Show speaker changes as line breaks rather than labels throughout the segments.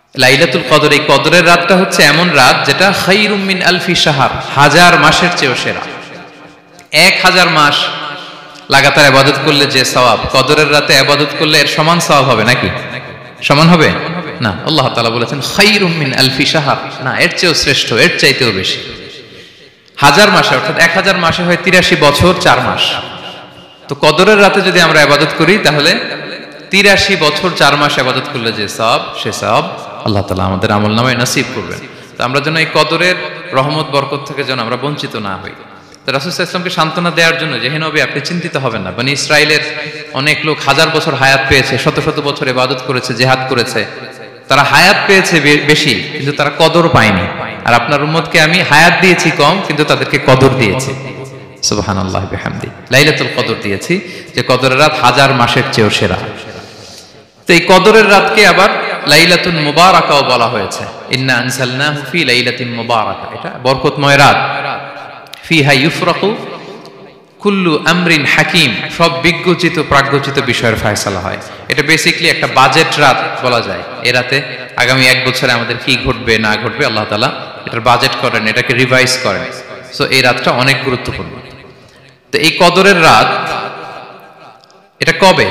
লাইলাতুল কদর, এই কদরের রাতটা হচ্ছে এমন রাত যেটা খায়রুম মিন আলফি শাহর, 1000 মাসের চেয়েও সেরা। 1000 মাস লাগাতার ইবাদত করলে যে সওয়াব, কদরের রাতে ইবাদত করলে এর সমান সওয়াব হবে নাকি? সমান হবে না। আল্লাহ তাআলা বলেছেন খায়রুম মিন আলফি শাহর, না, এর চেয়েও শ্রেষ্ঠ, এর চাইতেও বেশি। 1000 মাসে, অর্থাৎ 1000 মাসে হয় 83 বছর 4 মাস। তো কদরের রাতে যদি আমরা ইবাদত করি তাহলে 83 বছর 4 মাস ইবাদত করলে যে সওয়াব, সে সওয়াব আল্লাহ তাআলা আমাদের আমলনামায় নসিব করবেন। তো আমরা যেন এই কদরের রহমত বরকত থেকে যেন আমরা বঞ্চিত না হই। তো রাসূল সাল্লাল্লাহু আলাইহি ওয়াসাল্লামকে সান্ত্বনা দেওয়ার জন্য, যে হে নবী আপনি চিন্তিত হবেন না, বনি ইসরাইলের অনেক লোক 1000 বছর হায়াত পেয়েছে, শত শত বছর ইবাদত করেছে, জিহাদ করেছে, তারা হায়াত পেয়েছে বেশি কিন্তু তারা কদর পায়নি। আর আপনার উম্মতকে আমি হায়াত দিয়েছি কম কিন্তু তাদেরকে কদর দিয়েছি। সুবহানাল্লাহি বিহামদি, লাইলাতুল কদর দিয়েছি, যে কদরের রাত 1000 মাসের চেয়েও সেরা। তো এই কদরের রাতকে আবার লাইলাতুল মুবারাকাও বলা হয়েছে। ইন্না আনজালনাহু ফি লাইলাতিন মুবারাকা, এটা বরকতময় রাত। ফিহা ইউফরাকু কুল্লু আমরিন হাকিম, সব বিজ্ঞচিত প্রাজ্ঞচিত বিষয়ের ফয়সালা হয়। এটা বেসিক্যালি একটা বাজেট রাত বলা যায়। এই রাতে আগামী 1 বছরে আমাদের কি ঘটবে না ঘটবে আল্লাহ তাআলা এটার বাজেট করেন, এটাকে রিভাইজ করেন। সো এই রাতটা অনেক গুরুত্বপূর্ণ। তো এই কদরের রাত, এটা কবে?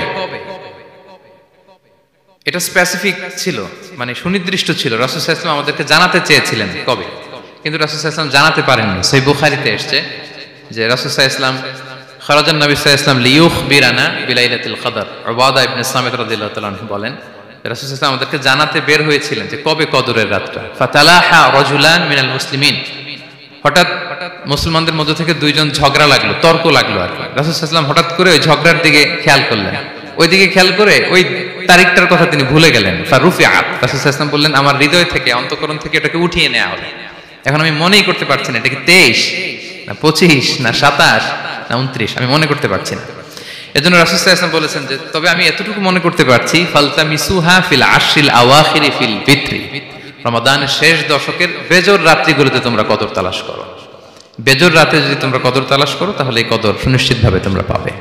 এটা স্পেসিফিক ছিল, মানে সুনির্দিষ্ট ছিল। রাসূল সাল্লাল্লাহু আলাইহি ওয়াসাল্লাম আমাদেরকে জানাতে চেয়েছিলেন কবে, কিন্তু রাসূল সাল্লাল্লাহু আলাইহি ওয়াসাল্লাম জানাতে পারেননি। সহিহ বুখারীতে এসেছে যে রাসূল সাল্লাল্লাহু আলাইহি ওয়াসাল্লাম খারাজান নবী সাল্লাল্লাহু আলাইহি ওয়াসাল্লাম লিয়ুখবিরানা বিলাইলাতিল কদর। উবাদা ইবনে সামিত রাদিয়াল্লাহু তাআলা আনহু বলেন, রাসূল সাল্লাল্লাহু আলাইহি ওয়াসাল্লাম আমাদেরকে জানাতে বের হয়েছিলেন যে কবে কদরের রাতটা। ফাতালাহা রাজুলান মিনাল মুসলিমিন, হঠাৎ মুসলমানদের মধ্য থেকে দুইজন ঝগড়া লাগলো, তর্ক লাগলো আর কি। রাসূল সাল্লাল্লাহু আলাইহি ওয়াসাল্লাম হঠাৎ করে ওই ঝগড়ার দিকে খেয়াল করলেন, ওইদিকে খেয়াল করে ওই তারিখটার কথা তিনি ভুলে গেলেন। ফারুফিআত, রাসূল সাল্লাল্লাহু আলাইহি ওয়াসাল্লাম বললেন আমার হৃদয় থেকে, অন্তঃকরণ থেকে এটাকে উঠিয়ে নেওয়া হলো। এখন আমি মনেই করতে পারছি না এটা কি 23 না 25 না 27 না 29, আমি মনে করতে পারছি না। এজন্য রাসূল সাল্লাল্লাহু আলাইহি ওয়াসাল্লাম বলেছেন যে তবে আমি এতটুকু মনে করতে পারছি, ফালতামিসুহা ফিল আশরিল আওয়াখিরি ফিল বিত্রি, রমাদানের শেষ দশকের বেজর রাত্রিগুলোতে তোমরা কদর তালাশ করো। বেজর রাতে যদি তোমরা কদর তালাশ করো তাহলে এই কদর সুনিশ্চিতভাবে তোমরা পাবে।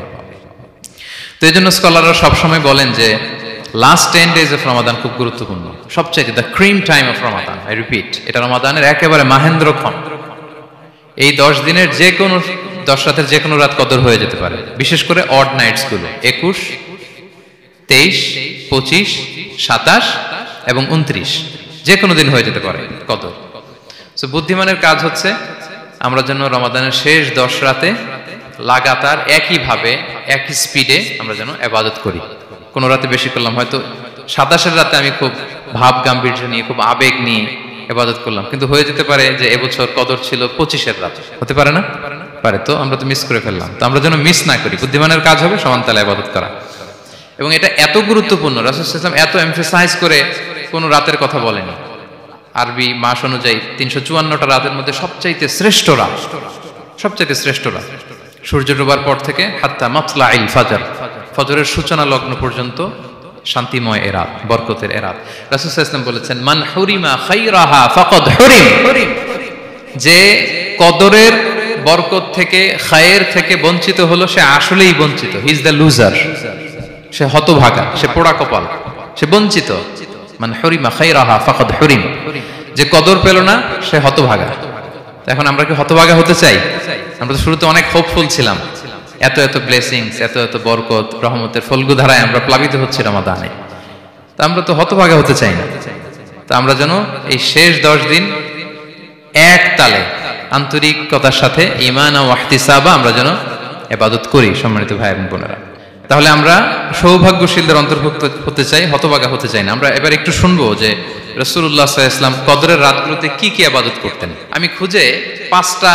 তো এই জন্য স্কলাররা সবসময় বলেন যে লাস্ট 10 days অফ রমাদান খুব গুরুত্বপূর্ণ, সবচেয়ে the cream time of Ramadan. I repeat, এটা রমাদানের একেবারে মাহেন্দ্রক্ষণ। এই 10 দিনের যে কোনো 10 রাতের যে কোনো রাত কদর হয়ে যেতে পারে, বিশেষ করে অড নাইটস গুলো 21, 23, 25, 27 এবং 29, যে কোনো দিন হয়ে যেতে পারে কদর। সো বুদ্ধিমানের কাজ হচ্ছে আমরা যেন রমাদানের শেষ 10 রাতে লাগাতার একইভাবে একই স্পিডে আমরা যেন ইবাদত করি। কোন রাতে বেশি করলাম, হয়তো 27-এর রাতে আমি খুব ভাব গাম্ভীর্য নিয়ে, খুব আবেগ নিয়ে ইবাদত করলাম, কিন্তু হয়ে যেতে পারে যে এবছর কদর ছিল 25-এর রাতে, হতে পারে না? পারে। তো আমরা তো মিস করে ফেললাম। তো আমরা যেন মিস না করি, বুদ্ধিমানের কাজ হবে সমান তালে ইবাদত করা। এবং এটা এত গুরুত্বপূর্ণ, রাসূল সাল্লাল্লাহু আলাইহি ওয়াসাল্লাম এত এমফাসাইজ করে কোন রাতের কথা বলেনি। আরবি মাস অনুযায়ী 354টা রাতের মধ্যে সবচাইতে শ্রেষ্ঠ রাত, সবচাইতে শ্রেষ্ঠ রাত সূর্য ডোবার পর থেকে হাত্তা মাতলাইল ফাজর, ফজরের সূচনা লগ্ন পর্যন্ত শান্তিময় এ রাত, বরকতের এ রাত। রাসূল সাল্লাল্লাহু আলাইহি ওয়াসাল্লাম বলেছেন মান হুরিমা খায়রাহা ফাকাদ হুরিম, যে কদরের বরকত থেকে, খায়ের থেকে বঞ্চিত হলো সে আসলেই বঞ্চিত। হি ইজ দ্য লুজার, সে হতভাগা, সে পোড়া কপাল, সে বঞ্চিত। মান হুরিমা খায়রাহা ফাকাদ হুরিম, যে কদর পেল না সে হতভাগা। এখন আমরা কি হতভাগা হতে চাই? আমরা তো শুরুতে অনেক হোপফুল ছিলাম, এত এত ব্লেসিংস, এত এত বরকত, রহমতের ফলগু ধারায় আমরা প্লাবিত হচ্ছি রমাদানে। তা আমরা তো হতভাগা হতে চাই না। তা আমরা যেন এই শেষ 10 দিন এক তালে আন্তরিকতার সাথে ঈমান ও ইহতিসাবা আমরা যেন ইবাদত করি। সম্মানিত ভাই এবং বোনেরা, তাহলে আমরা সৌভাগ্যশীলদের অন্তর্ভুক্ত হতে চাই, হতভাগা হতে চাই না। আমরা এবার একটু শুনবো যে রাসূলুল্লাহ সাল্লাল্লাহু আলাইহি ওয়াসাল্লাম কদরের রাতগুলোতে কি কি ইবাদত করতেন। আমি খুঁজে 5টা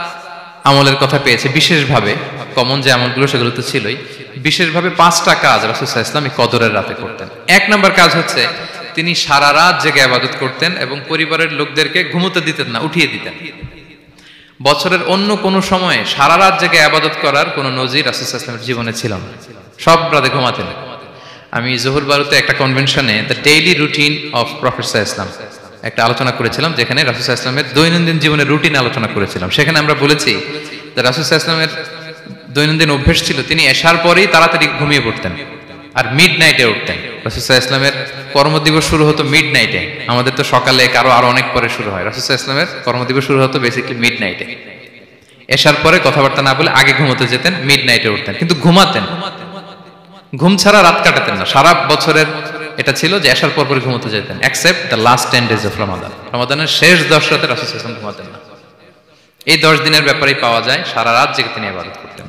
আমলের কথা পেয়েছি বিশেষভাবে, কমন যে আমলগুলো সেগুলো তো ছিলই, বিশেষভাবে 5টা কাজ রাসূল সাল্লাল্লাহু আলাইহি ওয়াসাল্লাম কদরের রাতে করতেন। 1 নম্বর কাজ হচ্ছে তিনি সারা রাত জেগে ইবাদত করতেন এবং পরিবারের লোকদেরকে ঘুমোতে দিতেন না, উঠিয়ে দিতেন। বছরের অন্য কোনো সময়ে সারা রাত জেগে ইবাদত করার কোনো নজির রাসূল সাল্লাল্লাহু আলাইহি ওয়াসাল্লামের জীবনে ছিল না, সব রাতে ঘুমাতেন। আমি জোহর বারুতে একটা কনভেনশনে the daily routine of prophet সাল্লাল্লাহু আলাইহি ওয়াসাল্লাম একটা আলোচনা করেছিলাম, যেখানে রাসূল সাল্লাল্লাহু আলাইহি ওয়াসাল্লামের দৈনন্দিন জীবনের রুটিন আলোচনা করেছিলাম। সেখানে আমরা বলেছি যে রাসূল সাল্লাল্লাহু আলাইহি ওয়াসাল্লামের দৈনন্দিন অভ্যাস ছিল তিনি এশার পরেই তাড়াতাড়ি ঘুমিয়ে পড়তেন আর মিড নাইটে উঠতেন। রাসূল সাল্লাল্লাহু আলাইহি ওয়াসাল্লামের কর্মদিবস শুরু হতো মিড নাইটে, আমাদের তো সকালে কারো আরো অনেক পরে শুরু হয়। রাসূল সাল্লাল্লাহু আলাইহি ওয়াসাল্লামের কর্মদিবস শুরু হতো বেসিক্যালি মিড নাইটে। এশার পরে কথাবার্তা না বলে আগে ঘুমোতে যেতেন, মিড নাইটে উঠতেন, কিন্তু ঘুমাতেন, ঘুম ছাড়া রাত কাটাতেন না। সারা বছরের এটা ছিল যে এশার পর পরে ঘুমোতে যেতেন, except the last 10 days of Ramadan. রমাদানের শেষ 10 রাতে রাসূল সাল্লাল্লাহু আলাইহি ওয়াসাল্লাম ঘুমাতেন না। এই 10 দিনের ব্যাপারেই পাওয়া যায় সারা রাত জেগে তিনি ইবাদত করতেন।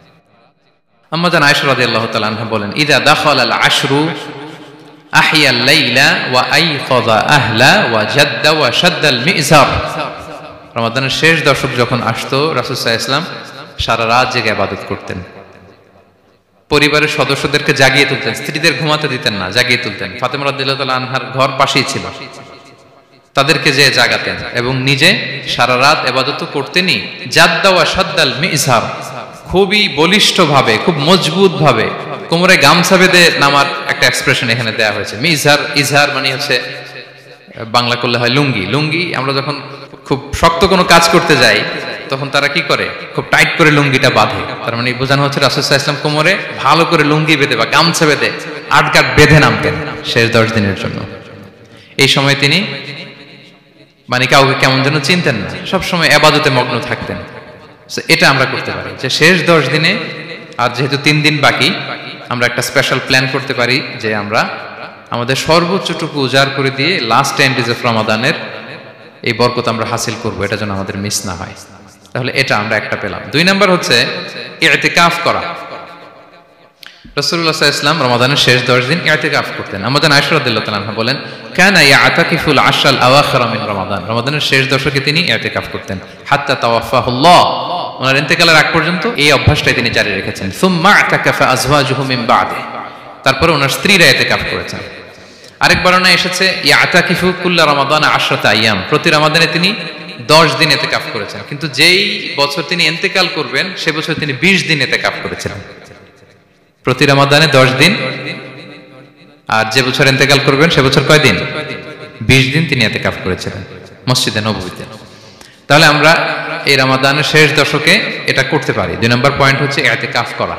আম্মা জান আয়েশা রাদিয়াল্লাহু তাআলা আনহা বলেন, ইযা দাখালাল আশরু আহিয়াল লাইলা ওয়া আইকাযা আহলা ওয়া জাদ্দা ওয়া শাদ্দাল মিজার। রমাদানের শেষ দশক যখন আসতো রাসূল সাল্লাল্লাহু আলাইহি ওয়াসাল্লাম সারা রাত জেগে ইবাদত করতেন। পরিবারের সদস্যদেরকে জাগিয়ে তুলতেন, স্ত্রীদের ঘুমাতে দিতেন না, জাগিয়ে তুলতেন। ফাতেমা রাদিয়াল্লাহু তাআলা আনহার ঘর পাশেই ছিল, তাদেরকে যে জাগাতেন এবং নিজে সারা রাত ইবাদত করতেনই। জাদ্দা ওয়া শাদ্দাল মিজার, খুবই বলিষ্ঠ ভাবে, খুব মজবুত ভাবে কোমরে গামছা বেঁধে নামার একটা এক্সপ্রেশন এখানে দেওয়া হয়েছে। মিজার, ইজহার মানে হচ্ছে বাংলা করলে হয় লুঙ্গি। লুঙ্গি আমরা যখন খুব শক্ত কোনো কাজ করতে যাই তখন তারা কি করে, খুব টাইট করে লুঙ্গিটা বাঁধে। তার মানে বোঝানো হচ্ছে রাসূল সাল্লাল্লাহু আলাইহি ওয়াসাল্লাম কোমরে ভালো করে লুঙ্গি বেঁধে বা গামছা বেঁধে আটগাট বেঁধে নামতেন শেষ 10 দিনের জন্য। এই সময় তিনি মানে কাউকে কেমন যেন চিনতেন না, সবসময় ইবাদতে মগ্ন থাকতেন। এটা আমরা করতে পারি যে শেষ 10 দিনে, আর যেহেতু 3 দিন বাকি, আমরা একটা স্পেশাল প্ল্যান করতে পারি যে আমরা আমাদের সর্বোচ্চটুকু উজাড় করে দিয়ে লাস্ট 10 days অফ রমাদানের এই বরকত আমরা হাসিল করব, এটা যেন আমাদের মিস না হয়। তাহলে এটা আমরা একটা পেলাম। 2 নাম্বার হচ্ছে ইতিকাফ করা। রাসূলুল্লাহ সাল্লাল্লাহু আলাইহি ওয়াসাল্লাম রমাদানের শেষ 10 দিন ইতিকাফ করতেন। আমাদের আয়েশা রাদিয়াল্লাহু তাআলা আনহা বলেন, কানা ইয়াতাকিফুল আশরাল আওয়াখির মিন রমাদান। রমাদানের শেষ দশকে তিনি ইতিকাফ করতেন, হাত্তা তাওয়াফাহুল্লাহ, ওনার ইন্তেকালের আগ পর্যন্ত এই অভ্যাসটাই তিনি জারি রেখেছেন। সুম্মা আতাকাফা আজওয়াজুহু মিন বাদে, তারপরে ওনার স্ত্রীরা ইতিকাফ করেছেন। আরেক বর্ণনা এসেছে ইয়াতাকিফু কুল্লা রমাদান 10 আইয়াম, প্রতি রমাদানে তিনি 10 দিন ইতিকাফ করেছেন। কিন্তু যেই বছর তিনি ইন্তেকাল করবেন সে বছর তিনি 20 দিন ইতিকাফ করেছিলেন। প্রতি রমাদানে 10 দিন, আর যে বছর ইন্তেকাল করবেন সে বছর কয় দিন? 20 দিন তিনি ইতিকাফ করেছিলেন মসজিদে নববীতে। তাহলে আমরা এই রমাদানের শেষ দশকে এটা করতে পারি। 2 নম্বর পয়েন্ট হচ্ছে ইতিকাফ করা।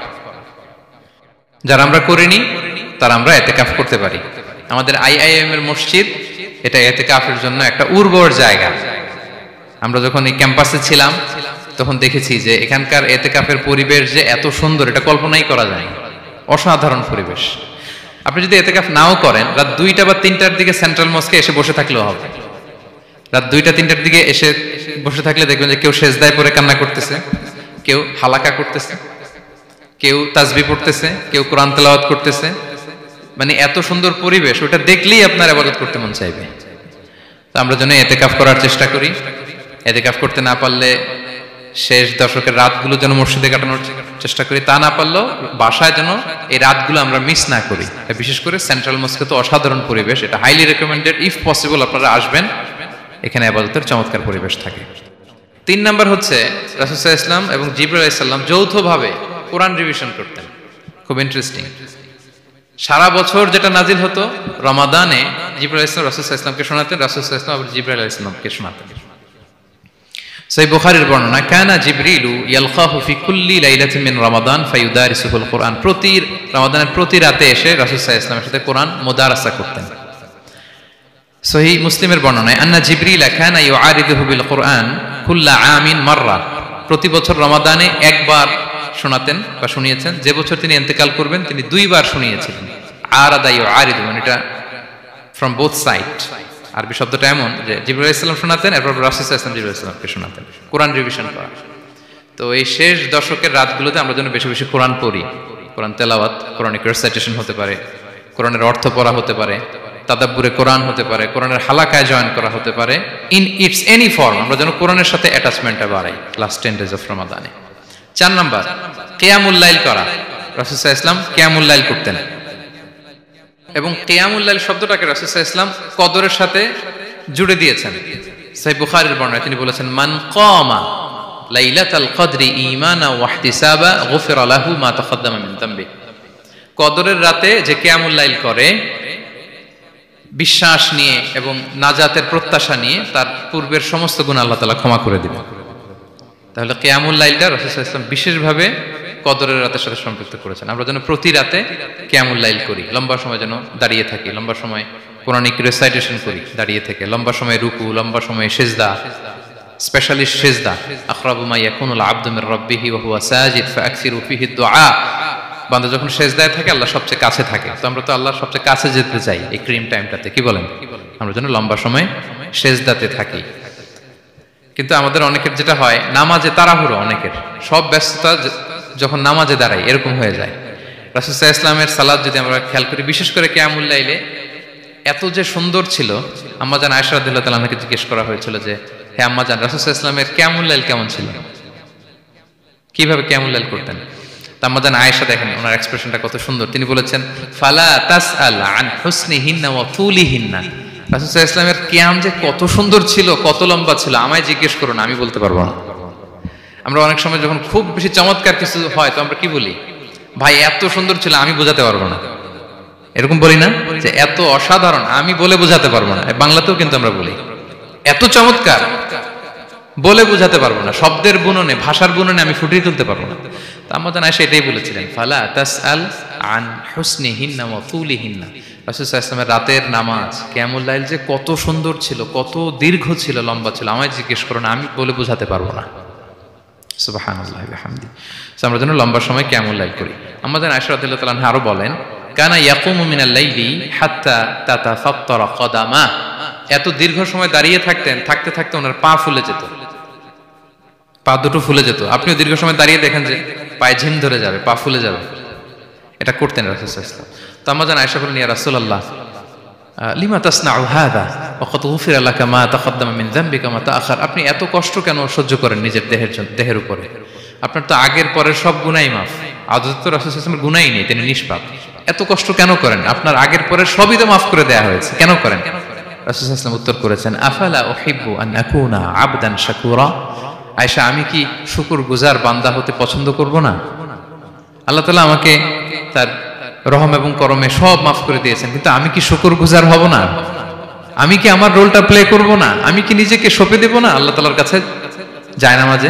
যারা আমরা করিনি তারা আমরা ইতিকাফ করতে পারি। আমাদের আইআইএম এর মসজিদ এটা ইতিকাফের জন্য একটা উর্বর জায়গা। আমরা যখন এই ক্যাম্পাসে ছিলাম তখন দেখেছি যে এখানকার ইতিকাফের পরিবেশ যে এত সুন্দর, এটা কল্পনাই করা যায় না। অসাধারণ পরিবেশ। আপনি যদি ইতিকাফ নাও করেন, রাত 2টা বা 3টার দিকে সেন্ট্রাল মস্কে এসে বসে থাকলেও হবে। রাত 2টা 3টার দিকে এসে বসে থাকলে দেখবেন যে কেউ সেজদায় পড়ে কান্না করতেছে, কেউ হালাকা করতেছে, কেউ তাসবিহ পড়তেছে, কেউ কোরআন তেলাওয়াত করতেছে। মানে এত সুন্দর পরিবেশ, ওটা দেখলেই আপনার ইবাদত করতে মন চাইবে। তো আমরা যেন ইতিকাফ করার চেষ্টা করি। ইতিকাফ করতে না পারলে শেষ দশকের রাতগুলো যেন মসজিদে কাটানোর চেষ্টা করি, তা না পারলেও বাসায় যেন এই রাতগুলো আমরা মিস না করি। বিশেষ করে সেন্ট্রাল মস্কে তো অসাধারণ পরিবেশ, এটা হাইলি রেকমেন্ডেড। ইফ পসিবল আপনারা আসবেন, এখানে ইবাদতের চমৎকার পরিবেশ থাকে। 3 নাম্বার হচ্ছে রাসূল সাল্লাল্লাহু আলাইহি ওয়াসাল্লাম এবং জিবরাইল আলাইহিস সালাম যৌথভাবে কোরআন রিভিশন করতেন। খুব ইন্টারেস্টিং। সারা বছর যেটা নাজিল হতো, রমাদানে জিবরাইল আলাইহিস সালাম রাসূল সাল্লাল্লাহু আলাইহি ওয়াসাল্লামকে শোনাতেন, রাসূল সাল্লাল্লাহু আলাইহি ওয়াসাল্লাম আবার জিবরাইল আলাইহিস সালামকে শোনাতেন। সহিহ বুখারীর বর্ণনা, কানা জিবরিলু ইয়ালকাহু ফি কুল্লি লাইলাতিন মিন রমাদান ফায়ুদারিসুহুল কুরআন। প্রতি রমাদানের প্রতি রাতে এসে রাসূল সাল্লাল্লাহু আলাইহি ওয়াসাল্লামের সাথে কোরআন মুদারাসা করতেন। সহিহ মুসলিমের বর্ণনায়, আন্না জিবরিল কানা ইউআরিদুহু বিল কুরআন কুল্লা আমিন মাররা। প্রতি বছর রমাদানে একবার শোনাতেন বা শুনিয়েছেন। যে বছর তিনি ইন্তেকাল করবেন তিনি 2 বার শুনিয়েছিলেন। আরাদা ইউআরিদু, মানে এটা ফ্রম বোথ সাইড। আরবি শব্দটা এমন যে জিবরাইল আলাইহিস সালাম শোনাতেন, এরপর রাসূল সাল্লাল্লাহু আলাইহি ওয়াসাল্লাম জিবরাইল আলাইহিস সালামকে শোনাতেন। কোরআন রিভিশন করা। তো এই শেষ দশকের রাতগুলোতে আমরা যেন বেশি বেশি কোরআন পড়ি। কোরআন তেলাওয়াত, কোরআনিক রিসাইটেশন হতে পারে, কোরআনের অর্থ পড়া হতে পারে, তাদাব্বুরে কোরআন হতে পারে, কোরআনের হালাকায় জয়েন করা হতে পারে। ইন ইটস এনি ফর্ম আমরা যেন কোরআনের সাথে অ্যাটাচমেন্টটা বাড়াই লাস্ট 10 days অফ রমাদানে। 4 নাম্বার কিয়ামুল লাইল করা। রাসূল সাল্লাল্লাহু আলাইহি ওয়াসাল্লাম কিয়ামুল লাইল করতেন এবং কিয়ামুল লাইল শব্দটাকে রাসূল সাল্লাল্লাহু আলাইহি ওয়াসাল্লাম কদরের সাথে জুড়ে দিয়েছেন। সহিহ বুখারীর বর্ণনায় তিনি বলেছেন, মান কামা লাইলাতাল কদরি ঈমানা ওয়া ইহতিসাবা গুফিরা লাহু মা তাকাদ্দামা মিন যামবি। কদরের রাতে যে কিয়ামুল লাইল করে বিশ্বাস নিয়ে এবং নাজাতের প্রত্যাশা নিয়ে, তার পূর্বের সমস্ত গুনাহ আল্লাহ তাআলা ক্ষমা করে দিবেন। তাহলে কিয়ামুল লাইলটা রাসূল সাল্লাল্লাহু আলাইহি ওয়াসাল্লাম বিশেষভাবে কদরের রাতের সাথে সম্পৃক্ত করেছেন। আমরা যেন প্রতি রাতে কিয়ামুল লাইল করি, লম্বা সময় যেন দাঁড়িয়ে থাকি, লম্বা সময় কোরআনিক রেসাইটেশন করি দাঁড়িয়ে থেকে, লম্বা সময় রুকু, লম্বা সময় সিজদা, স্পেশালি সিজদা। আখরাবু মা ইয়াকুনুল আবদু মির রাব্বিহি ওয়া হুয়া সাজিদ ফাআকসিরু ফিহি দুআ। বান্দা যখন সিজদায় থাকে আল্লাহ সবচেয়ে কাছে থাকে, তো আমরা তো আল্লাহর সবচেয়ে কাছে যেতে চাই এই ক্রিম টাইমটাতে, কি বলেন? আমরা যেন লম্বা সময় সিজদাতে থাকি। কিন্তু আমাদের অনেকের যেটা হয়, নামাজে তাড়াহুড়ো, অনেকের সব ব্যস্ততা যখন নামাজে দাঁড়াই এরকম হয়ে যায়। রাসূল সাল্লাল্লাহু আলাইহি ওয়াসাল্লামের সালাত যদি আমরা খেয়াল করি, বিশেষ করে কিয়ামুল লাইলে এত যে সুন্দর ছিল। আম্মাজান আয়েশা রাদিয়াল্লাহু তাআলা আনহাকে জিজ্ঞেস করা হয়েছিল যে, হে আম্মাজান, রাসূল সাল্লাল্লাহু আলাইহি ওয়াসাল্লামের কিয়ামুল লাইল কেমন ছিল, কিভাবে কিয়ামুল লাইল করতেন? আম্মাজান আয়েশা দেখেন ওনার এক্সপ্রেশনটা কত সুন্দর। তিনি বলেছেন, ফালা তাসআল আন হুসনিহিন্না ওয়া তুলিহিন্না। রাসূল সাল্লাল্লাহু আলাইহি ওয়াসাল্লামের কিয়াম যে কত সুন্দর ছিল, কত লম্বা ছিল, আমায় জিজ্ঞেস করো না, আমি বলতে পারবো না। আমরা অনেক সময় যখন খুব বেশি চমৎকার কিছু হয় তো আমরা কি বলি, ভাই এত সুন্দর ছিল, আমি বোঝাতে পারবো না। এরকম বলি না যে এত অসাধারণ, আমি বলে বোঝাতে পারবো না? বাংলাতেও কিন্তু আমরা বলি এত চমৎকার, বলে বোঝাতে পারবো না, শব্দের বুননে, ভাষার বুননে আমি ফুটিয়ে তুলতে পারবো না। তো আম্মাজান আয়েশা এটাই বলেছিলেন, ফালা তাসআল আন হুসনিহিন্না ওয়া তুলিহিন্না। রাসূল সাল্লাল্লাহু আলাইহি ওয়াসাল্লামের রাতের নামাজ কিয়ামুল লাইল যে কত সুন্দর ছিল, কত দীর্ঘ ছিল, লম্বা ছিল, আমায় জিজ্ঞেস করো না, আমি বলে বোঝাতে পারবো না। সুবহানাল্লাহি ওয়া বিহামদিহি। আমরা যেন লম্বা সময় কিয়ামুল লাইল করি। আম্মাজান আয়েশা রাদিয়াল্লাহু তাআলা আনহা আরো বলেন, কানা ইয়াকুমু মিনাল লাইলি হাত্তা তাতাফাত্তারা কদামা। এত দীর্ঘ সময় দাঁড়িয়ে থাকতেন, থাকতে থাকতে ওনার পা ফুলে যেত, পা দুটো ফুলে যেত। আপনিও দীর্ঘ সময় দাঁড়িয়ে দেখেন যে পায়ে ঝিম ধরে যাবে, পা ফুলে যাবে, এটা করতেন রাসূল সাল্লাল্লাহু আলাইহি ওয়াসাল্লাম। তো আম্মাজান আয়েশা বলেন, ইয়া রাসূলুল্লাহ লিমা তাসনাউ হাযা ওয়া ক্বাদ গুফিরা লাকা মা তাকদ্দামা মিন যামবিকা মা তাআখার। আপনি এত কষ্ট কেন সহ্য করেন নিজের দেহের উপরে? আপনার তো আগের পরের সব গুনাহ মাফ। আদতে তো রাসূল সাল্লাল্লাহু আলাইহি ওয়াসাল্লামের গুনাহই নেই, তিনি নিষ্পাপ। এত কষ্ট কেন করেন? আপনার আগের পরের সবই তো মাফ করে দেয়া হয়েছে, কেন করেন? রাসূল সাল্লাল্লাহু আলাইহি ওয়াসাল্লাম উত্তর করেছেন, আফালা উহিব্বু আন আকুনা আবদান শাকুরা। আয়েশা, আমি কি শুকরগুজার বান্দা হতে পছন্দ করব না? আল্লাহ তাআলা আমাকে তার রহম এবং করমে সব মাফ করে দিয়েছেন, কিন্তু আমি কি শুকরগুজার হব না? আমি কি আমার রোলটা প্লে করব না? আমি কি নিজেকে সঁপে দেব না আল্লাহ তাআলার কাছে জায়নামাজে?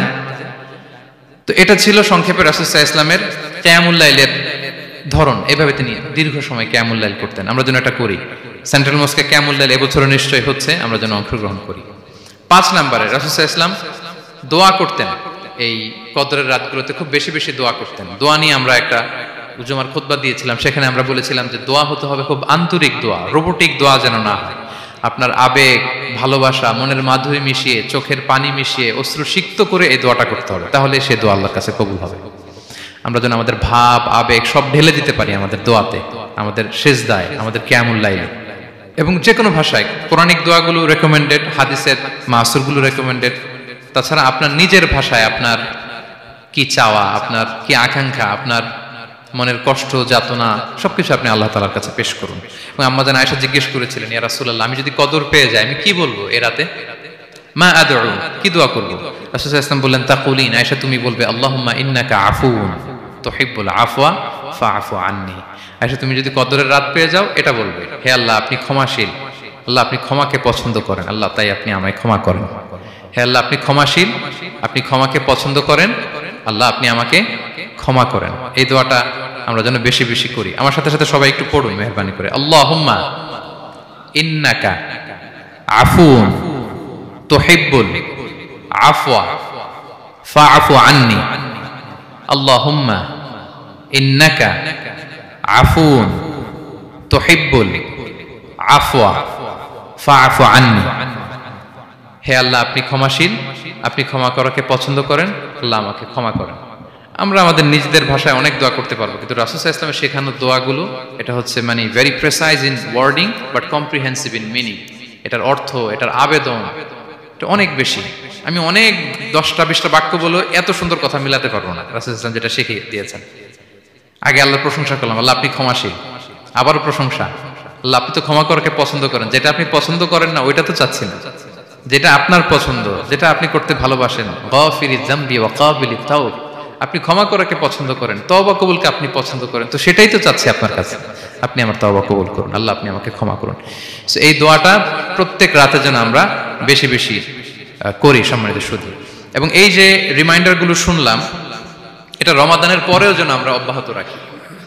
তো এটা ছিল সংক্ষেপে রাসূল সাল্লাল্লাহু আলাইহি ওয়াসাল্লামের কিয়ামুল লাইলের ধরন। এভাবে তিনি দীর্ঘ সময় কিয়ামুল লাইল করতেন। আমরা যেন এটা করি। সেন্ট্রাল মস্কে কিয়ামুল লাইল এবছর নিশ্চয়ই হচ্ছে, আমরা যেন অংশগ্রহণ করি। 5 নম্বরে রাসূল সাল্লাল্লাহু আলাইহি ওয়াসাল্লাম দোয়া করতেন। এই কদরের রাতগুলোতে খুব বেশি বেশি দোয়া করতেন। দোয়া নিয়ে আমরা একটা জুমার খুতবা দিয়েছিলাম, সেখানে আমরা বলেছিলাম যে দোয়া হতে হবে খুব আন্তরিক দোয়া, রোবোটিক দোয়া যেন না হয়। আপনার আবেগ, ভালোবাসা, মনের মাধুরী মিশিয়ে, চোখের পানি মিশিয়ে, অশ্রু সিক্ত করে এই দোয়াটা করতে হবে, তাহলে সে দোয়া আল্লাহর কাছে কবুল হবে। আমরা যেন আমাদের ভাব, আবেগ সব ঢেলে দিতে পারি আমাদের দোয়াতে, আমাদের সিজদায়, আমাদের কিয়ামুল লাইলে। এবং যে কোনো ভাষায় কোরআনিক দোয়াগুলো রেকমেন্ডেড, হাদিসের মাসুরগুলো রেকমেন্ডেড। তাছাড়া আপনার নিজের ভাষায় আপনার কি চাওয়া, আপনার কি আকাঙ্ক্ষা, আপনার মনের কষ্ট, যাতনা সবকিছু আপনি আল্লাহ তাআলার কাছে পেশ করুন। এবং আম্মাজান আয়েশা জিজ্ঞেস করেছিলেন, ইয়া রাসূলুল্লাহ, আমি যদি কদর পেয়ে যাই আমি কি বলবো এ রাতে? মা আদউ, কি দোয়া করব? রাসূল সাল্লাল্লাহু আলাইহি ওয়াসাল্লাম বললেন, তাকুলিন, আয়েশা তুমি বলবে, আল্লাহুম্মা ইন্নাকা আফুউন তুহিব্বুল আফওয়া ফাআফু আন্নী। আয়েশা তুমি যদি কদরের রাত পেয়ে যাও এটা বলবে, হে আল্লাহ আপনি ক্ষমাশীল, আল্লাহ আপনি ক্ষমাকে পছন্দ করেন, আল্লাহ তাই আপনি আমায় ক্ষমা করেন। হে আল্লাহ আপনি ক্ষমাশীল, আপনি ক্ষমাকে পছন্দ করেন, আল্লাহ আপনি আমাকে ক্ষমা করেন। এই দোয়াটা আমরা যেন বেশি বেশি করি। আমার সাথে সাথে সবাই একটু পড়ুন মেহেরবানি করে, আল্লাহুম্মা ইন্নাকা আফুউন তুহিব্বুল আফওয়া ফাআফু আন্নী। আল্লাহুম্মা ইন্নাকা আফুউন তুহিব্বুল আফওয়া ফাআফু আন্নী। হে আল্লাহ আপনি ক্ষমাশীল, আপনি ক্ষমা করাকে পছন্দ করেন, আল্লাহ আমাকে ক্ষমা করেন। আমরা আমাদের নিজেদের ভাষায় অনেক দোয়া করতে পারবো, কিন্তু রাসূল সাল্লাল্লাহু আলাইহি ওয়াসাল্লামের শেখানো দোয়াগুলো এটা হচ্ছে মানে very precise in wording but comprehensive in meaning. এটার অর্থ, এটার আবেদন এটা অনেক বেশি। আমি অনেক 10টা 20টা বাক্য বলে এত সুন্দর কথা মিলাতে পারবো না। রাসূল সাল্লাল্লাহু আলাইহি ওয়াসাল্লাম যেটা শিখিয়ে দিয়েছেন, আগে আল্লাহর প্রশংসা করলাম, আল্লাহ আপনি ক্ষমাশীল, আবারও প্রশংসা, আল্লাহ আপনি তো ক্ষমা করাকে পছন্দ করেন। যেটা আপনি পছন্দ করেন না ওইটা তো চাচ্ছি না, যেটা আপনার পছন্দ, যেটা আপনি করতে ভালোবাসেন, গাফিরিজ যামবি ওয়া কাবিলিত তাওব, আপনি ক্ষমা করাকে পছন্দ করেন, তওবা কবুলকে আপনি পছন্দ করেন, তো সেটাই তো চাচ্ছি আপনার কাছে, আপনি আমার তওবা কবুল করুন, আল্লাহ আপনি আমাকে ক্ষমা করুন। সো এই দোয়াটা প্রত্যেক রাতে যেন আমরা বেশি বেশি করি সম্মানিত সুধী। এবং এই যে রিমাইন্ডারগুলো শুনলাম, এটা রমাদানের পরেও যেন আমরা অব্যাহত রাখি।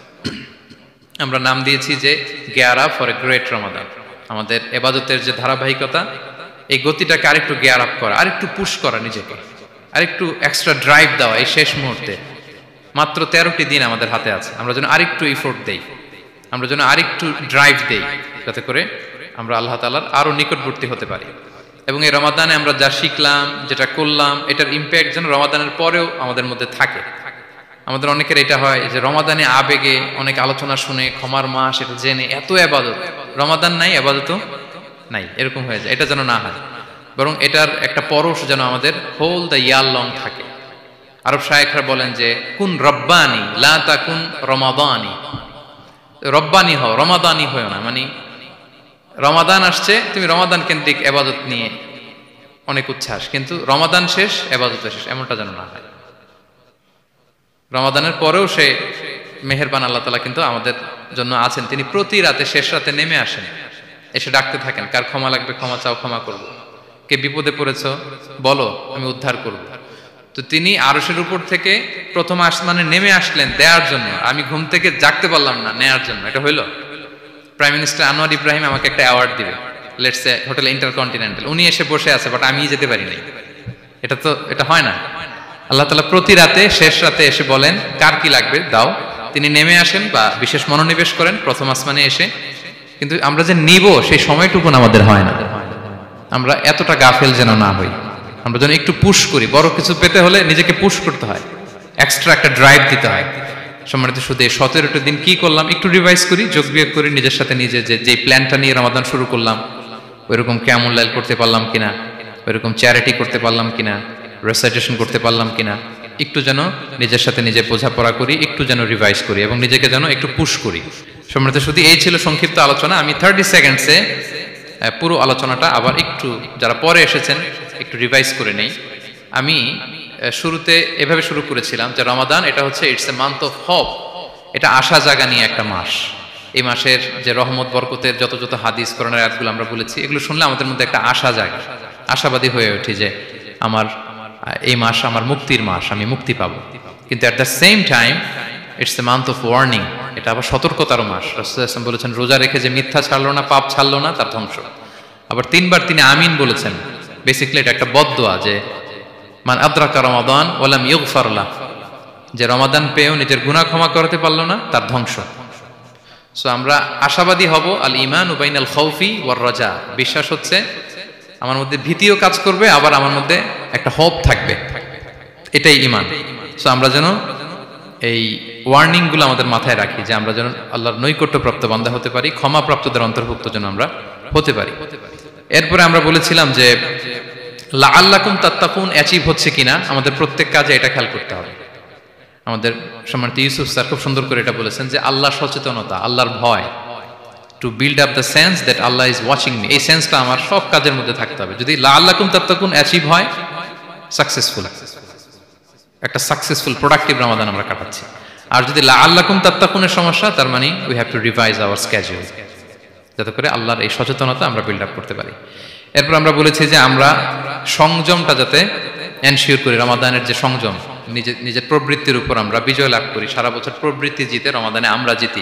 আমরা নাম দিয়েছি যে gear up for a great Ramadan. আমাদের ইবাদতের যে ধারাবাহিকতা, এই গতিটাকে আরেকটু গিয়ার আপ করা, আরেকটু পুশ করা নিজেকে, আরেকটু এক্সট্রা ড্রাইভ দেওয়া। এই শেষ মুহূর্তে মাত্র 13টি দিন আমাদের হাতে আছে, আমরা যেন আরেকটু এফোর্ট দেই, আমরা যেন আরেকটু ড্রাইভ দেই, যাতে করে আমরা আল্লাহ তাআলার আরো নিকটবর্তী হতে পারি। এবং এই রমাদানে আমরা যা শিখলাম, যেটা করলাম, এটার ইম্প্যাক্ট যেন রমাদানের পরেও আমাদের মধ্যে থাকে। আমাদের অনেকের এটা হয় যে রমাদানে আবেগে অনেক আলোচনা শুনে, ক্ষমার মাস এটা জেনে এত ইবাদত, রমাদান নাই ইবাদতও নাই, এরকম হয়ে যায়। এটা যেন না হয়, বরং এটার একটা পরশ যেন আমাদের হোল দ্য ইয়ার লং থাকে। আরব শায়েখরা বলেন যে কুন রব্বানি লা তাকুন রমাদানি, রব্বানি হও, রমাদানি হও না। মানে রমাদান আসছে, তুমি রমাদান কেন্দ্রিক ইবাদত নিয়ে অনেক উচ্ছ্বাস, কিন্তু রমাদান শেষ, ইবাদত শেষ, এমনটা যেন না হয়। রমাদানের পরেও সে মেহেরবান আল্লাহ তাআলা কিন্তু আমাদের জন্য আছেন। তিনি প্রতি রাতে শেষ রাতে নেমে আসেন, এসে ডাকতে থাকেন, কার ক্ষমা লাগবে ক্ষমা চাও, ক্ষমা করব। কে বিপদে পড়েছো বলো, আমি উদ্ধার করব। তো তিনি আরশের উপর থেকে প্রথম আসমানে নেমে আসলেন দেওয়ার জন্য। আমি ঘুম থেকে জাগতে পারলাম না, নেয়ার জন্য। এটা হইলো প্রাইম মিনিস্টার আনোয়ার ইব্রাহিম আমাকে একটা অ্যাওয়ার্ড দিবে, লেটস সে হোটেল ইন্টারকন্টিনেন্টাল, উনি এসে বসে আছে, বাট আমি যেতে পারি নাই। এটা হয় না। আল্লাহ তাআলা প্রতি রাতে শেষ রাতে এসে বলেন কার কি লাগবে দাও। তিনি নেমে আসেন বা বিশেষ মনোনিবেশ করেন প্রথম আসমানে এসে, কিন্তু আমরা যে নিব সেই সময়টুকুন আমাদের হয় না। আমরা এতটা গাফেল যেন না হই, আমরা যেন একটু পুশ করি। বড় কিছু পেতে হলে নিজেকে পুশ করতে হয়, এক্সট্রা একটা ড্রাইভ দিতে হয়। সম্মানিত শুধু 17টা দিন কি করলাম একটু রিভাইজ করি, যোগ বিয়োগ করি নিজের সাথে নিজে, যে প্ল্যানটা নিয়ে রমাদান শুরু করলাম ওইরকম কিয়ামুল লাইল করতে পারলাম কিনা, ওইরকম চ্যারিটি করতে পারলাম কিনা, রেসাইটেশন করতে পারলাম কিনা, একটু যেন নিজের সাথে নিজে বোঝাপড়া করি, একটু যেন রিভাইজ করি এবং নিজেকে যেন একটু পুশ করি। সম্মানিত শুধু এই ছিল সংক্ষিপ্ত আলোচনা। আমি 30 সেকেন্ডসে পুরো আলোচনাটা আবার একটু যারা পরে এসেছেন একটু রিভাইজ করে নেই। আমি শুরুতে এভাবে শুরু করেছিলাম যে রমাদান এটা হচ্ছে it's a month of hope, এটা আশা জাগা নিয়ে একটা মাস। এই মাসের যে রহমত বরকতের যত যত হাদিস কোরআনের আয়াতগুলো আমরা বলেছি, এগুলো শুনলে আমাদের মধ্যে একটা আশা জাগে, আশাবাদী হয়ে উঠি যে আমার এই মাস আমার মুক্তির মাস, আমি মুক্তি পাবো। কিন্তু at the same time it's a month of warning, এটা আবার সতর্কতারও মাস। রাসূলুল্লাহ সাল্লাল্লাহু আলাইহি ওয়াসাল্লাম বলেছেন রোজা রেখে যে মিথ্যা ছাড়লো না, পাপ ছাড়লো না, তার ধ্বংস। আবার 3বার তিনি আমিন বলেছেন। বেসিক্যালি এটা একটা বদদোয়া যে মান আদরাকা রমাদান ওয়া লাম ইগফার লাহ, যে রমাদান পেয়েও নিজের গুনাহ ক্ষমা করতে পারলো না, তার ধ্বংস। সো আমরা আশাবাদী হব। আল ঈমানু বাইনাল খাউফি ওয়ার রাজা, বিশ্বাস হচ্ছে আমার মধ্যে ভীতিও কাজ করবে, আবার আমার মধ্যে একটা হোপ থাকবে, এটাই ঈমান। সো আমরা যেন এই ওয়ার্নিং গুলো আমাদের মাথায় রাখি যে আমরা যেন আল্লাহর নৈকট্যপ্রাপ্ত বান্দা হতে পারি, ক্ষমাপ্রাপ্তদের অন্তর্ভুক্ত যেন আমরা হতে পারি। এরপরে আমরা বলেছিলাম যে লাআল্লাকুম তাত্তাকুন অ্যাচিভ হচ্ছে কিনা আমাদের প্রত্যেক কাজে এটা খেয়াল করতে হবে। আমাদের সম্মানিত ইউসুফ স্যার খুব সুন্দর করে এটা বলেছেন যে আল্লাহর সচেতনতা, আল্লাহর ভয়, to build up the sense that Allah is watching me, এই সেন্সটা আমার সব কাজের মধ্যে থাকতে হবে। যদি লাআল্লাকুম তাত্তাকুন অ্যাচিভ হয়, সাকসেসফুল, একটা সাকসেসফুল প্রোডাক্টিভ রমাদান আমরা কাটাচ্ছি। আর যদি লাআল্লাকুম তাত্তাকুনের সমস্যা, তার মানে we have to revise our schedule, যাতে করে আল্লাহর এই সচেতনতা আমরা বিল্ড আপ করতে পারি। এরপর আমরা বলেছি যে আমরা সংযমটা যাতে এনশিওর করি, রমাদানের যে সংযম, নিজের প্রবৃত্তির উপর আমরা বিজয় লাভ করি। সারা বছর প্রবৃত্তি জিতে, রমাদানে আমরা জিতি।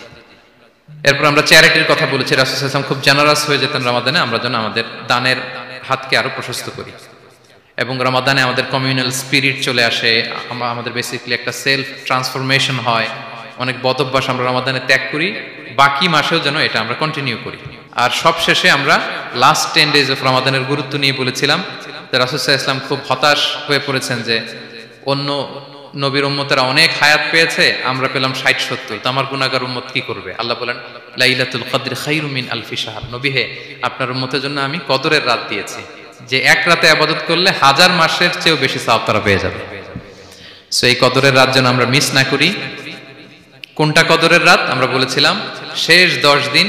এরপর আমরা চ্যারিটির কথা বলেছি। রাসূল সাল্লাল্লাহু আলাইহি ওয়াসাল্লাম খুব জেনারাস হয়ে যেতেন রমাদানে, আমরা যেন আমাদের দানের হাতকে আরো প্রশস্ত করি। এবং রমাদানে আমাদের কমিউনাল স্পিরিট চলে আসে, আমাদের বেসিক্যালি একটা সেলফ ট্রান্সফরমেশন হয়। অনেক বদ অভ্যাস আমরা রমাদানে ত্যাগ করি, বাকি মাসেও যেন এটা আমরা কন্টিনিউ করি। আর সবশেষে আমরা লাস্ট 10 ডেজ অফ রমাদানের গুরুত্ব নিয়ে বলেছিলাম যে রাসূল সাল্লাল্লাহু আলাইহি ওয়াসাল্লাম খুব হতাশ হয়ে পড়েছেন যে অন্য নবীর উম্মতেরা অনেক হায়াত পেয়েছে, আমরা পেলাম 60-70, তো আমার গুনাহগার উম্মত কি করবে? আল্লাহ বলেন লাইলাতুল কদর খায়রুম মিন আলফি শাহর, নবী হে আপনার উম্মতের জন্য আমি কদরের রাত দিয়েছি, যে এক রাতে ইবাদত করলে 1000 মাসের চেয়েও বেশি সওয়াব তারা পেয়ে যাবে। সো এই কদরের রাত যেন আমরা মিস না করি। কোনটা কদরের রাত? আমরা বলেছিলাম শেষ 10 দিন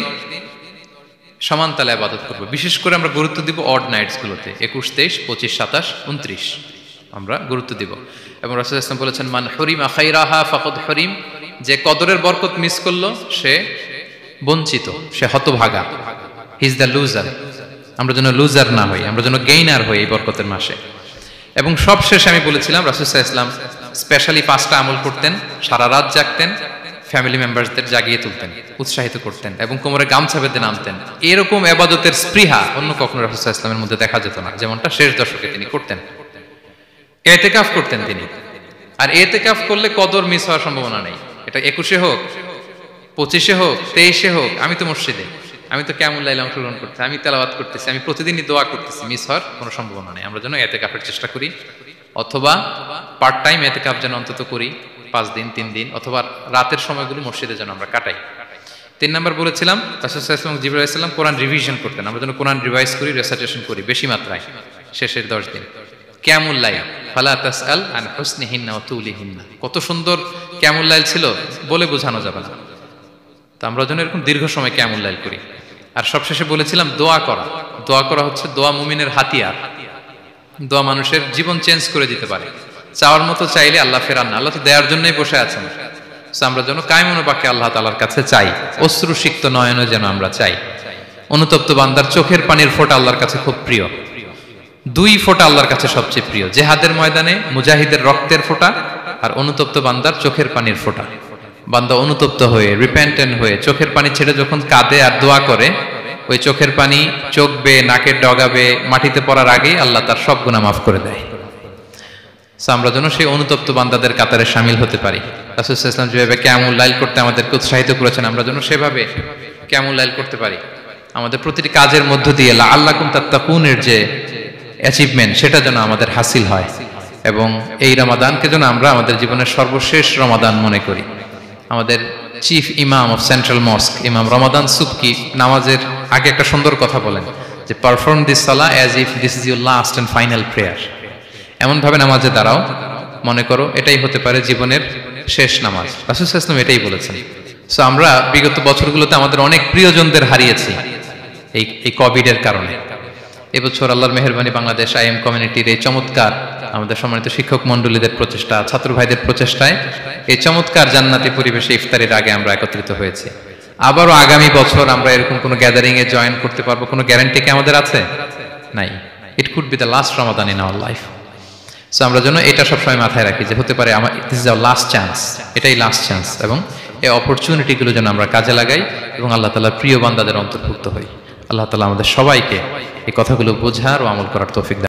সমান তালে ইবাদত করব। বিশেষ করে আমরা গুরুত্ব দিব অড নাইটস গুলোতে, 21, 23, 25, 27, 29 আমরা গুরুত্ব দিব। এবং রাসূল সাল্লাল্লাহু আলাইহি ওয়াসাল্লাম বলেছেন মান হুরিমা খায়রাহা ফাকাদ হুরিম, যে কদরের বরকত মিস করলো সে বঞ্চিত, সে হতভাগা, হি ইজ দ্য লুজার। আমরা যেন লুজার না হই, আমরা যেন গেইনার হই এই বরকতের মাসে। এবং সবশেষে আমি বলেছিলাম রাসূল সাল্লাল্লাহু আলাইহি ওয়াসাল্লাম স্পেশালি 5টা আমল করতেন, সারা রাত জাগতেন, ফ্যামিলি মেম্বারসদের জাগিয়ে তুলতেন, উৎসাহিত করতেন এবং কোমরে গামছা বেঁধে নামতেন। এরকম ইবাদতের স্পৃহা অন্য কখনো রাসূল সাল্লাল্লাহু আলাইহি ওয়াসাল্লামের মধ্যে দেখা যেত না, যেমনটা শেষ দশকে তিনি করতেন। ইতিকাফ করতেন তিনি, আর ইতিকাফ করলে কদর মিস হওয়ার সম্ভাবনা নেই। এটা 21-এ হোক, 25-এ হোক, 23-এ হোক, আমি তো মসজিদে, আমি তো কিয়ামুল লাইলে অংশগ্রহণ করতেছি, আমি তেলাওয়াত করতেছি, আমি প্রতিদিনই দোয়া করতেছি, মিস হওয়ার কোনো সম্ভাবনা নেই। আমরা যেন ইতিকাফের চেষ্টা করি, অথবা পার্ট টাইম ইতিকাফ যেন অন্তত করি, 5 দিন 3 দিন, অথবা রাতের সময়গুলো মসজিদে যেন আমরা কাটাই। 3 নাম্বার বলেছিলাম রাসূল সাল্লাল্লাহু আলাইহি ওয়াসাল্লাম জিবরাইল আলাইহিস সালাম কোরআন রিভিশন করতেন। আমরা যেন কোরআন রিভাইজ করি, রেসাইটেশন করি বেশি মাত্রায় শেষের 10 দিন। কিয়ামুল লাইল ফালা তাসআল আন হুসনিহিন্না ওয়া তুলিহিন্না, কত সুন্দর কিয়ামুল লাইল ছিল বলে বোঝানো যাবে না। তো আমরা যেন এরকম দীর্ঘ সময় কিয়ামুল লাইল করি। আর সবশেষে বলেছিলাম দোয়া করা। দোয়া করা হচ্ছে দোয়া মুমিনের হাতিয়ার। দোয়া মানুষের জীবন চেঞ্জ করে দিতে পারে। চাওয়ার মতো চাইলে আল্লাহ ফেরান না, আল্লাহ তো দেওয়ার জন্যই বসে আছেন। আমরা যেন কায়মনো বাক্যে আল্লাহ তাআলার কাছে চাই, অশ্রুসিক্ত নয়নে যেন আমরা চাই। অনুতপ্ত বান্দার চোখের পানির ফোঁটা আল্লাহর কাছে খুব প্রিয়। 2 ফোঁটা আল্লাহর কাছে সবচেয়ে প্রিয়, জিহাদের ময়দানে মুজাহিদের রক্তের ফোঁটা আর অনুতপ্ত বান্দার চোখের পানির ফোঁটা। বান্দা অনুতপ্ত হয়ে, রিপেন্টেন্ট হয়ে চোখের পানি ছেড়ে যখন কাঁদে আর দোয়া করে, ওই চোখের পানি চোখ বেয়ে, নাকের ডগা বেয়ে মাটিতে পড়ার আগেই আল্লাহ তার সব গুনাহ মাফ করে দেয়। আমরা যেন সেই অনুতপ্ত বান্দাদের কাতারে শামিল হতে পারি। রাসূল সাল্লাল্লাহু আলাইহি ওয়াসাল্লাম যেভাবে কিয়ামুল লাইল করতে আমাদেরকে উৎসাহিত করেছেন, আমরা যেন সেভাবে কিয়ামুল লাইল করতে পারি। আমাদের প্রতিটি কাজের মধ্য দিয়ে লাআল্লাকুম তাত্তাকুনের যে অ্যাচিভমেন্ট, সেটা যেন আমাদের হাসিল হয়, এবং এই রমাদানকে যেন আমরা আমাদের জীবনের সর্বশেষ রমাদান মনে করি। আমাদের চিফ ইমাম অফ সেন্ট্রাল মস্ক ইমাম রমাদান সুবকি নামাজের আগে একটা সুন্দর কথা বলেন যে পারফর্ম দিস সালাহ as if this is your last and final prayer. এমন ভাবে নামাজে দাঁড়াও, মনে করো এটাই হতে পারে জীবনের শেষ নামাজ। রাসূল সাল্লাল্লাহু আলাইহি ওয়াসাল্লাম এটাই বলেছেন। সো আমরা বিগত বছরগুলোতে আমাদের অনেক প্রিয়জনদের হারিয়েছি এই কোভিডের কারণে। এবছর আল্লাহর মেহেরবানি বাংলাদেশ আইএম কমিউনিটির এই চমৎকার, আমাদের সম্মানিত শিক্ষক মণ্ডলীদের প্রচেষ্টা, ছাত্র ভাইদের প্রচেষ্টায় এই চমৎকার জান্নাতি পরিবেশে ইফতারের আগে আমরা একত্রিত হয়েছি। আবারও আগামী বছর আমরা এরকম কোনো গ্যাদারিং এ জয়েন করতে পারবো, কোনো গ্যারান্টি কি আমাদের আছে? নাই। It could be the last Ramadan in our life. So আমরা যেন এটা সবসময় মাথায় রাখি যে হতে পারে this is our last chance, এটাই লাস্ট চান্স, এবং এই অপরচুনিটিগুলো যেন আমরা কাজে লাগাই এবং আল্লাহ তাআলার প্রিয় বান্দাদের অন্তর্ভুক্ত হই। আল্লাহ তাআলা আমাদের সবাইকে এই কথাগুলো বোঝার ও আমল করার তৌফিক দান